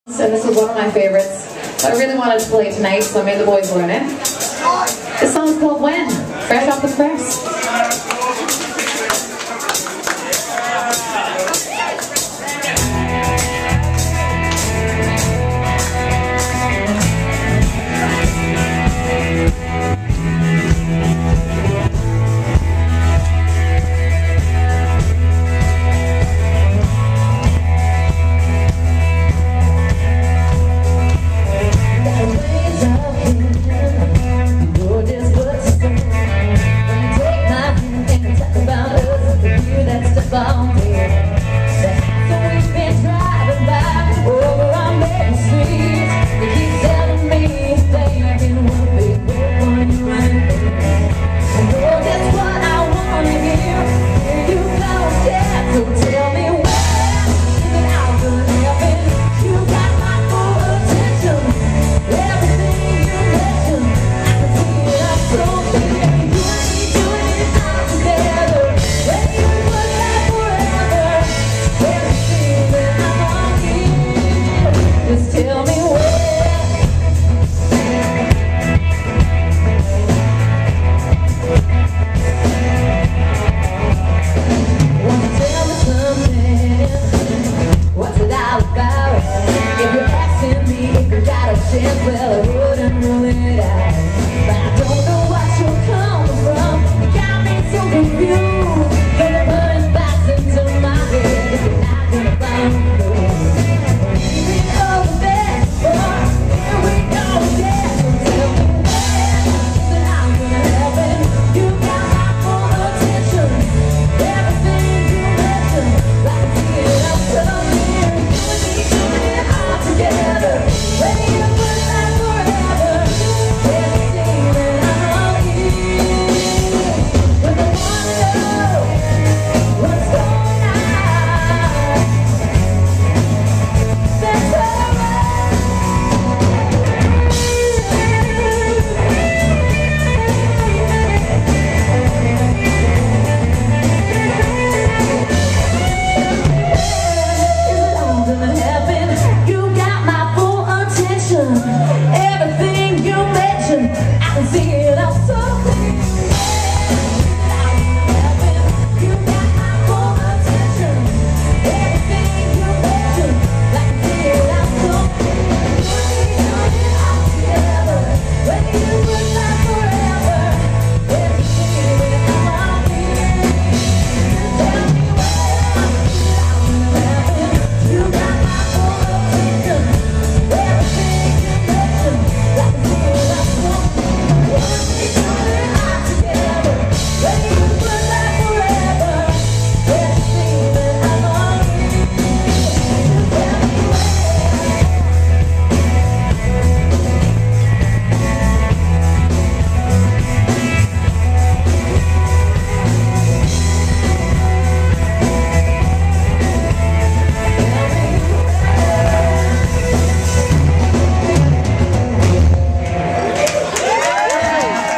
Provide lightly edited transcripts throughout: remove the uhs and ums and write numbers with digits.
And this is one of my favorites. So I really wanted to play tonight, so I made the boys learn it. This song's called When, fresh off the press. Well, I wouldn't rule it out, but I don't know what you're coming from. You got me so confused. You're putting facts into my head. If you're not gonna find me, leave it over there, or here we go again. So tell me when that I'm gonna happen. You got my full attention. Everything you mention, I can see it. I'm coming here. Doing it all together. Ready to put that forever. Everything that I'm here. But I wanna know what's going on. That's Is it all gonna happen? You got my full attention. Everything you mention, I can see it all so clear. Is it all gonna happen? You got my full attention. Everything you mention, I can see it all so clear. Doing it all together. Ready to put that forever. Everything that I'm here. Tell me when is it all gonna happen? You got my full attention. Everything you mention, I can see it all so clear. Doing it all together. Ready to put that forever. Everything that I'm here. Tell me when.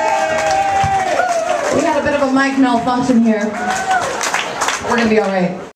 We got a bit of a mic malfunction here. We're gonna be all right.